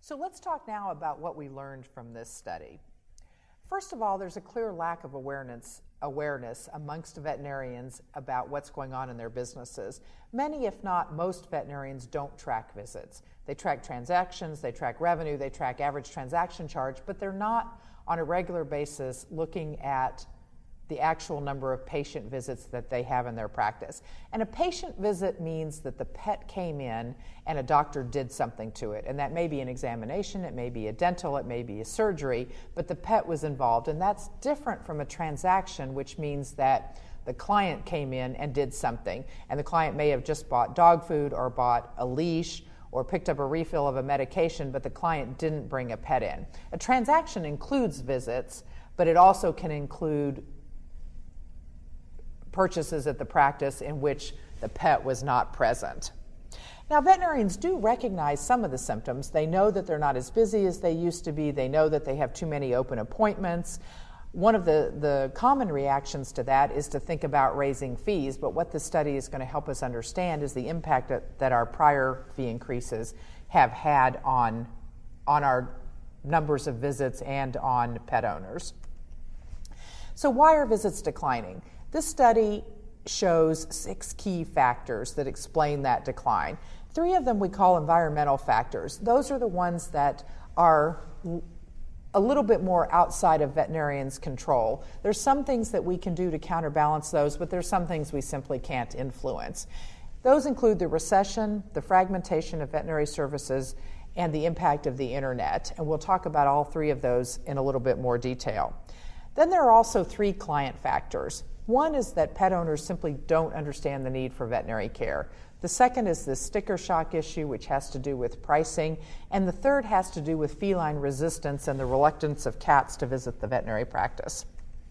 So let's talk now about what we learned from this study. First of all, there's a clear lack of awareness amongst veterinarians about what's going on in their businesses. Many, if not most, veterinarians don't track visits. They track transactions, they track revenue, they track average transaction charge, but they're not on a regular basis looking at the actual number of patient visits that they have in their practice. And a patient visit means that the pet came in and a doctor did something to it. And that may be an examination, it may be a dental, it may be a surgery, but the pet was involved. And that's different from a transaction, which means that the client came in and did something. And the client may have just bought dog food or bought a leash or picked up a refill of a medication, but the client didn't bring a pet in. A transaction includes visits, but it also can include purchases at the practice in which the pet was not present. Now, veterinarians do recognize some of the symptoms. They know that they're not as busy as they used to be. They know that they have too many open appointments. One of the common reactions to that is to think about raising fees, but what this study is going to help us understand is the impact that our prior fee increases have had on our numbers of visits and on pet owners. So why are visits declining? This study shows 6 key factors that explain that decline. 3 of them we call environmental factors. Those are the ones that are a little bit more outside of veterinarians' control. There's some things that we can do to counterbalance those, but there's some things we simply can't influence. Those include the recession, the fragmentation of veterinary services, and the impact of the internet. And we'll talk about all 3 of those in a little bit more detail. Then there are also 3 client factors. One is that pet owners simply don't understand the need for veterinary care. The second is the sticker shock issue, which has to do with pricing. And the third has to do with feline resistance and the reluctance of cats to visit the veterinary practice.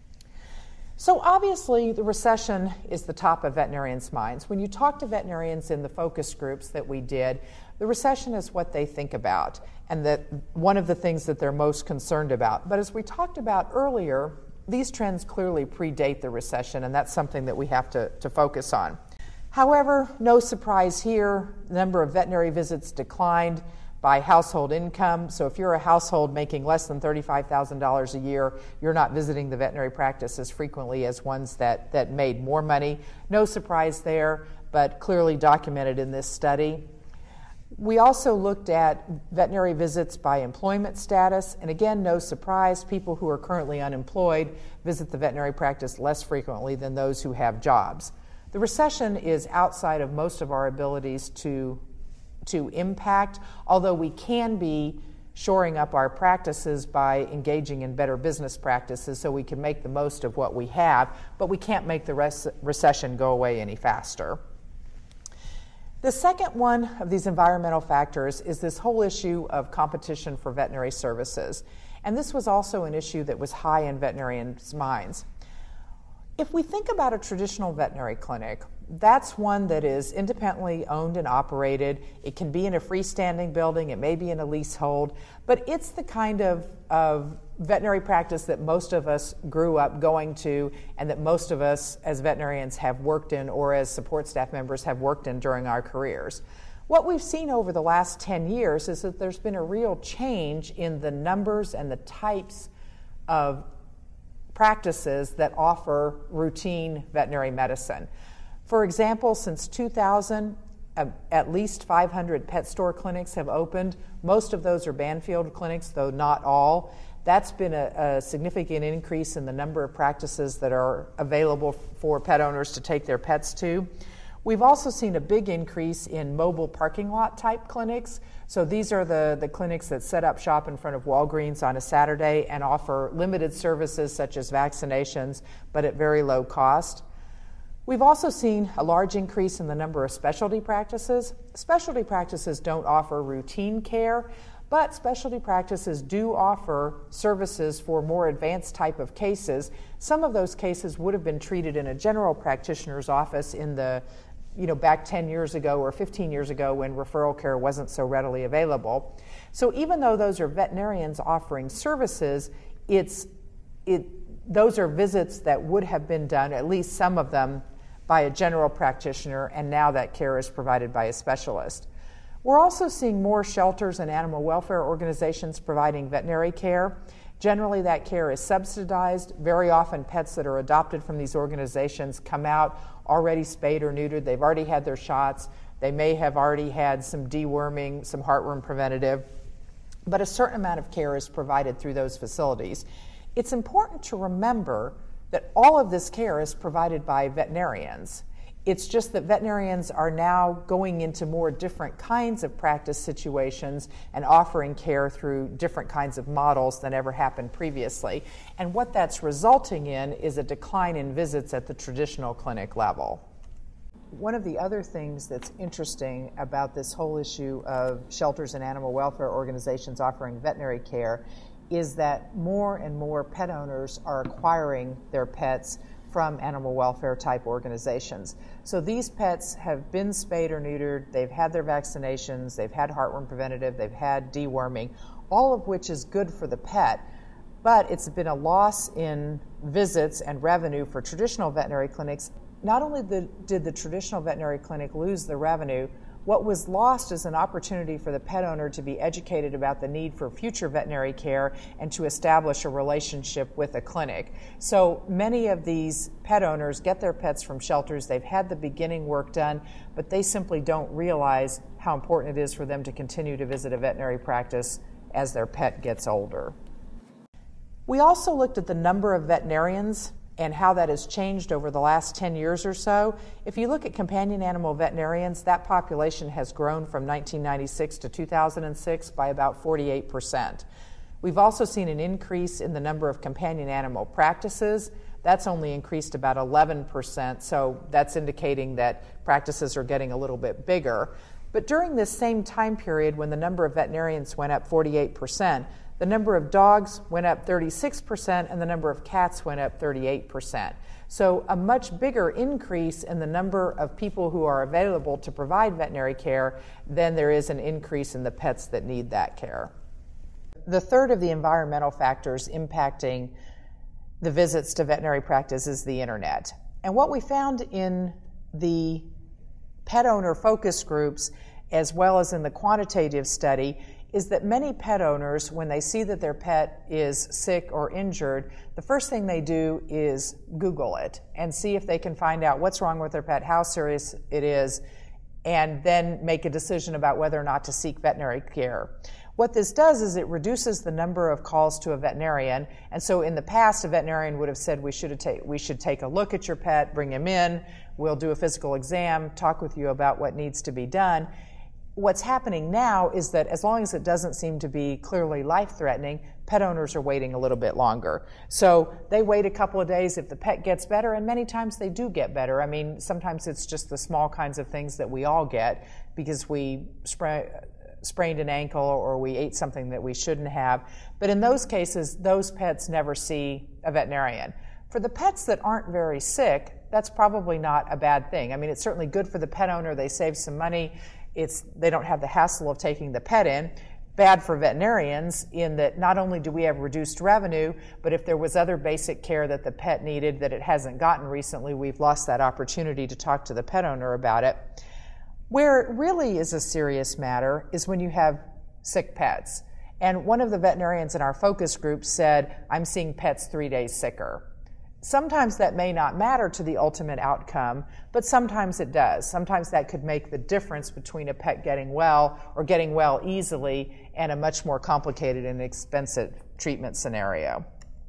So obviously, the recession is the top of veterinarians' minds. When you talk to veterinarians in the focus groups that we did, the recession is what they think about and that one of the things that they're most concerned about. But as we talked about earlier, these trends clearly predate the recession, and that's something that we have to focus on. However, no surprise here, the number of veterinary visits declined by household income. So if you're a household making less than $35,000 a year, you're not visiting the veterinary practice as frequently as ones that made more money. No surprise there, but clearly documented in this study. We also looked at veterinary visits by employment status, and again, no surprise, people who are currently unemployed visit the veterinary practice less frequently than those who have jobs. The recession is outside of most of our abilities to impact, although we can be shoring up our practices by engaging in better business practices so we can make the most of what we have, but we can't make the recession go away any faster. The second one of these environmental factors is this whole issue of competition for veterinary services. And this was also an issue that was high in veterinarians' minds. If we think about a traditional veterinary clinic, that's one that is independently owned and operated. It can be in a freestanding building, it may be in a leasehold, but it's the kind of veterinary practice that most of us grew up going to and that most of us as veterinarians have worked in or as support staff members have worked in during our careers. What we've seen over the last 10 years is that there's been a real change in the numbers and the types of practices that offer routine veterinary medicine. For example, since 2000, at least 500 pet store clinics have opened. Most of those are Banfield clinics, though not all. That's been a significant increase in the number of practices that are available for pet owners to take their pets to. We've also seen a big increase in mobile parking lot type clinics. So these are the clinics that set up shop in front of Walgreens on a Saturday and offer limited services such as vaccinations, but at very low cost. We've also seen a large increase in the number of specialty practices. Specialty practices don't offer routine care, but specialty practices do offer services for more advanced type of cases. Some of those cases would have been treated in a general practitioner's office in the back 10 years ago or 15 years ago when referral care wasn't so readily available. So even though those are veterinarians offering services, those are visits that would have been done, at least some of them, by a general practitioner, and now that care is provided by a specialist. We're also seeing more shelters and animal welfare organizations providing veterinary care. Generally, that care is subsidized. Very often, pets that are adopted from these organizations come out already spayed or neutered. They've already had their shots. They may have already had some deworming, some heartworm preventative, but a certain amount of care is provided through those facilities. It's important to remember that all of this care is provided by veterinarians. It's just that veterinarians are now going into more different kinds of practice situations and offering care through different kinds of models than ever happened previously. And what that's resulting in is a decline in visits at the traditional clinic level. One of the other things that's interesting about this whole issue of shelters and animal welfare organizations offering veterinary care is that more and more pet owners are acquiring their pets from animal welfare type organizations. So these pets have been spayed or neutered, they've had their vaccinations, they've had heartworm preventative, they've had deworming, all of which is good for the pet, but it's been a loss in visits and revenue for traditional veterinary clinics. Not only did the traditional veterinary clinic lose the revenue, what was lost is an opportunity for the pet owner to be educated about the need for future veterinary care and to establish a relationship with a clinic. So many of these pet owners get their pets from shelters. They've had the beginning work done, but they simply don't realize how important it is for them to continue to visit a veterinary practice as their pet gets older. We also looked at the number of veterinarians and how that has changed over the last 10 years or so. If you look at companion animal veterinarians, that population has grown from 1996 to 2006 by about 48%. We've also seen an increase in the number of companion animal practices. That's only increased about 11%, so that's indicating that practices are getting a little bit bigger. But during this same time period, when the number of veterinarians went up 48%, the number of dogs went up 36% and the number of cats went up 38%. So a much bigger increase in the number of people who are available to provide veterinary care than there is an increase in the pets that need that care. The third of the environmental factors impacting the visits to veterinary practice is the internet. And what we found in the pet owner focus groups, as well as in the quantitative study, is that many pet owners, when they see that their pet is sick or injured, the first thing they do is Google it and see if they can find out what's wrong with their pet, how serious it is, and then make a decision about whether or not to seek veterinary care. What this does is it reduces the number of calls to a veterinarian, and so in the past a veterinarian would have said we should take a look at your pet, bring him in, we'll do a physical exam, talk with you about what needs to be done. What's happening now is that as long as it doesn't seem to be clearly life-threatening, pet owners are waiting a little bit longer. So they wait a couple of days if the pet gets better, and many times they do get better. I mean, sometimes it's just the small kinds of things that we all get because we sprained an ankle or we ate something that we shouldn't have. But in those cases, those pets never see a veterinarian. For the pets that aren't very sick, that's probably not a bad thing. I mean, it's certainly good for the pet owner. They save some money. They don't have the hassle of taking the pet in. Bad for veterinarians in that not only do we have reduced revenue, but if there was other basic care that the pet needed that it hasn't gotten recently, we've lost that opportunity to talk to the pet owner about it. Where it really is a serious matter is when you have sick pets. And one of the veterinarians in our focus group said, I'm seeing pets 3 days sicker. Sometimes that may not matter to the ultimate outcome, but sometimes it does. Sometimes that could make the difference between a pet getting well or getting well easily and a much more complicated and expensive treatment scenario.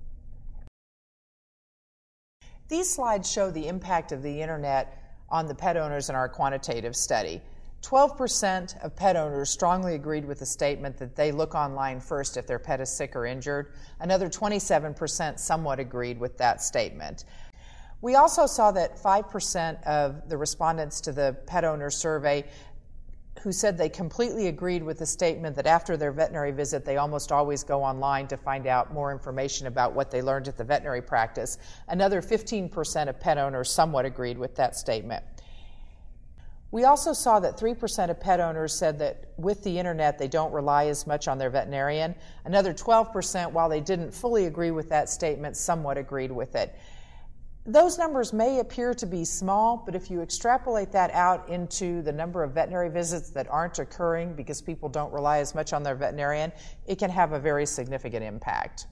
These slides show the impact of the internet on the pet owners in our quantitative study. 12% of pet owners strongly agreed with the statement that they look online first if their pet is sick or injured. Another 27% somewhat agreed with that statement. We also saw that 5% of the respondents to the pet owner survey who said they completely agreed with the statement that after their veterinary visit, they almost always go online to find out more information about what they learned at the veterinary practice. Another 15% of pet owners somewhat agreed with that statement. We also saw that 3% of pet owners said that with the internet they don't rely as much on their veterinarian. Another 12%, while they didn't fully agree with that statement, somewhat agreed with it. Those numbers may appear to be small, but if you extrapolate that out into the number of veterinary visits that aren't occurring because people don't rely as much on their veterinarian, it can have a very significant impact.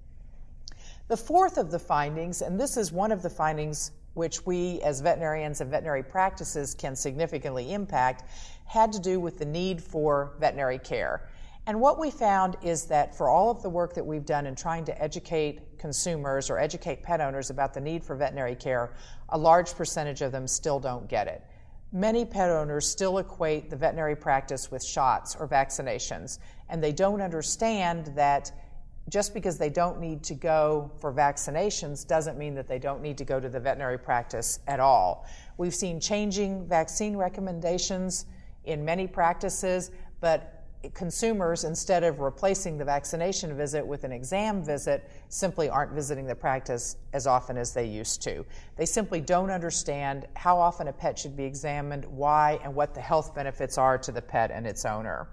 The fourth of the findings, and this is one of the findings which we as veterinarians and veterinary practices can significantly impact, had to do with the need for veterinary care. And what we found is that for all of the work that we've done in trying to educate consumers or educate pet owners about the need for veterinary care, a large percentage of them still don't get it. Many pet owners still equate the veterinary practice with shots or vaccinations, and they don't understand that just because they don't need to go for vaccinations doesn't mean that they don't need to go to the veterinary practice at all. We've seen changing vaccine recommendations in many practices, but consumers, instead of replacing the vaccination visit with an exam visit, simply aren't visiting the practice as often as they used to. They simply don't understand how often a pet should be examined, why, and what the health benefits are to the pet and its owner.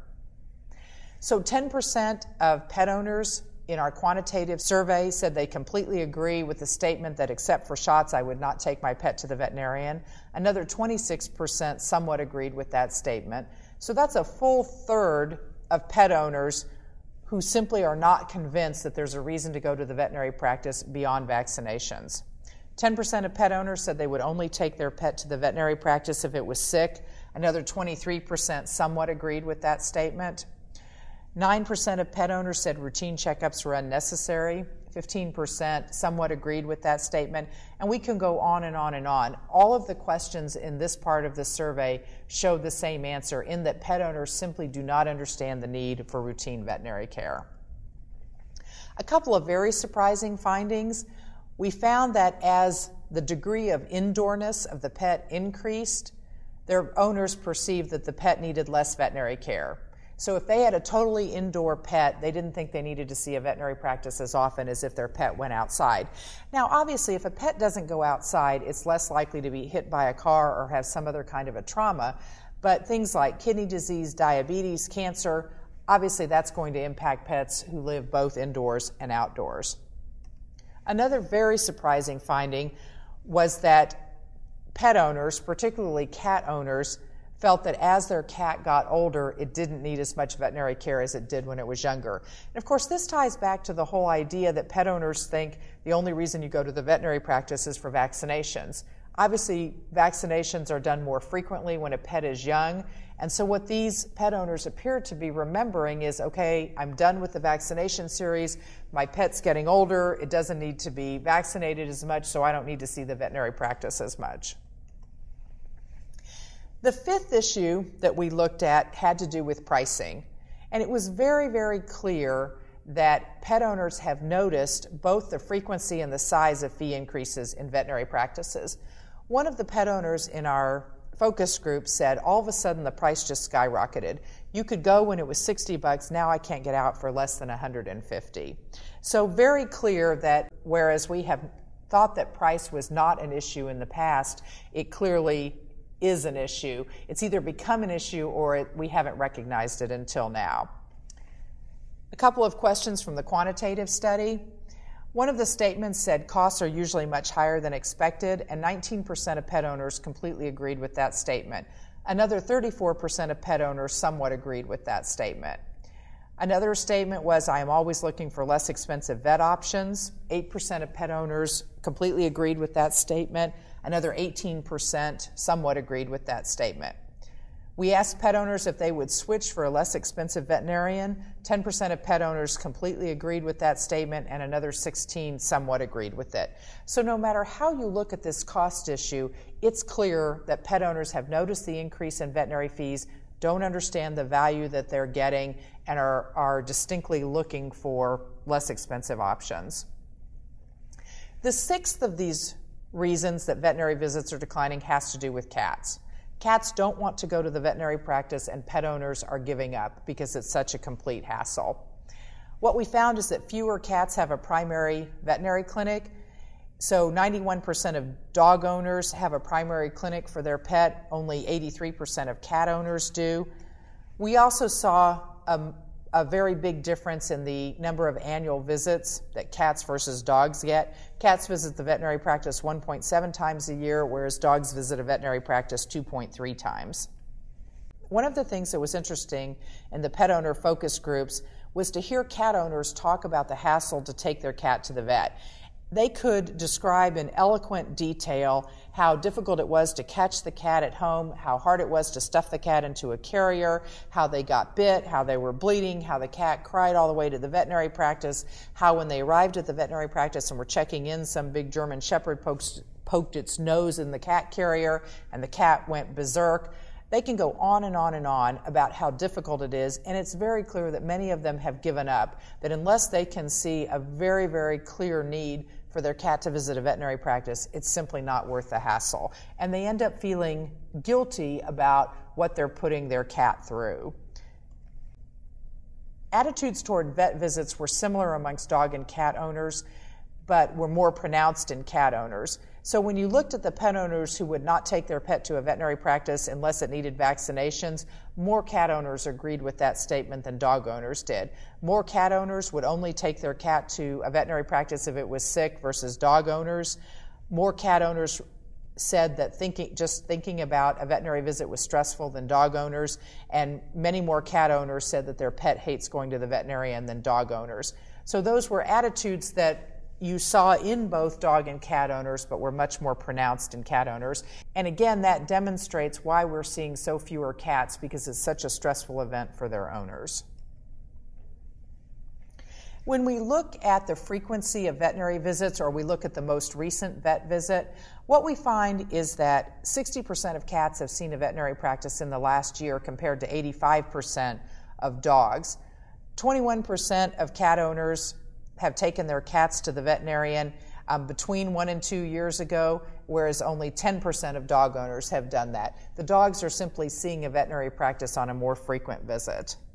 So 10% of pet owners in our quantitative survey said they completely agree with the statement that except for shots, I would not take my pet to the veterinarian. Another 26% somewhat agreed with that statement. So that's a full third of pet owners who simply are not convinced that there's a reason to go to the veterinary practice beyond vaccinations. 10% of pet owners said they would only take their pet to the veterinary practice if it was sick. Another 23% somewhat agreed with that statement. 9% of pet owners said routine checkups were unnecessary. 15% somewhat agreed with that statement. And we can go on and on and on. All of the questions in this part of the survey showed the same answer, in that pet owners simply do not understand the need for routine veterinary care. A couple of very surprising findings. We found that as the degree of indoorness of the pet increased, their owners perceived that the pet needed less veterinary care. So if they had a totally indoor pet, they didn't think they needed to see a veterinary practice as often as if their pet went outside. Now, obviously, if a pet doesn't go outside, it's less likely to be hit by a car or have some other kind of a trauma. But things like kidney disease, diabetes, cancer, obviously that's going to impact pets who live both indoors and outdoors. Another very surprising finding was that pet owners, particularly cat owners, felt that as their cat got older, it didn't need as much veterinary care as it did when it was younger. And of course, this ties back to the whole idea that pet owners think the only reason you go to the veterinary practice is for vaccinations. Obviously, vaccinations are done more frequently when a pet is young, and so what these pet owners appear to be remembering is, okay, I'm done with the vaccination series, my pet's getting older, it doesn't need to be vaccinated as much, so I don't need to see the veterinary practice as much. The fifth issue that we looked at had to do with pricing, and it was very, very clear that pet owners have noticed both the frequency and the size of fee increases in veterinary practices. One of the pet owners in our focus group said all of a sudden the price just skyrocketed. You could go when it was $60, now I can't get out for less than $150. So very clear that whereas we have thought that price was not an issue in the past, it clearly is an issue. It's either become an issue or we haven't recognized it until now. A couple of questions from the quantitative study. One of the statements said costs are usually much higher than expected, and 19% of pet owners completely agreed with that statement. Another 34% of pet owners somewhat agreed with that statement. Another statement was, I am always looking for less expensive vet options. 8% of pet owners completely agreed with that statement. Another 18% somewhat agreed with that statement. We asked pet owners if they would switch for a less expensive veterinarian. 10% of pet owners completely agreed with that statement, and another 16% somewhat agreed with it. So no matter how you look at this cost issue, it's clear that pet owners have noticed the increase in veterinary fees, don't understand the value that they're getting, and are distinctly looking for less expensive options. The sixth of these reasons that veterinary visits are declining has to do with cats. Cats don't want to go to the veterinary practice, and pet owners are giving up because it's such a complete hassle. What we found is that fewer cats have a primary veterinary clinic. So 91% of dog owners have a primary clinic for their pet. Only 83% of cat owners do. We also saw a a very big difference in the number of annual visits that cats versus dogs get. Cats visit the veterinary practice 1.7 times a year, whereas dogs visit a veterinary practice 2.3 times. One of the things that was interesting in the pet owner focus groups was to hear cat owners talk about the hassle to take their cat to the vet. They could describe in eloquent detail how difficult it was to catch the cat at home, how hard it was to stuff the cat into a carrier, how they got bit, how they were bleeding, how the cat cried all the way to the veterinary practice, how when they arrived at the veterinary practice and were checking in, some big German Shepherd poked its nose in the cat carrier and the cat went berserk. They can go on and on and on about how difficult it is, and it's very clear that many of them have given up, that unless they can see a very, very clear need for their cat to visit a veterinary practice, it's simply not worth the hassle. And they end up feeling guilty about what they're putting their cat through. Attitudes toward vet visits were similar amongst dog and cat owners, but were more pronounced in cat owners. So when you looked at the pet owners who would not take their pet to a veterinary practice unless it needed vaccinations, more cat owners agreed with that statement than dog owners did. More cat owners would only take their cat to a veterinary practice if it was sick versus dog owners. More cat owners said that thinking about a veterinary visit was stressful than dog owners, and many more cat owners said that their pet hates going to the veterinarian than dog owners. So those were attitudes that you saw in both dog and cat owners, but were much more pronounced in cat owners. And again, that demonstrates why we're seeing so fewer cats, because it's such a stressful event for their owners. When we look at the frequency of veterinary visits, or we look at the most recent vet visit, what we find is that 60% of cats have seen a veterinary practice in the last year compared to 85% of dogs. 21% of cat owners have taken their cats to the veterinarian between 1 and 2 years ago, whereas only 10% of dog owners have done that. The dogs are simply seeing a veterinary practice on a more frequent visit.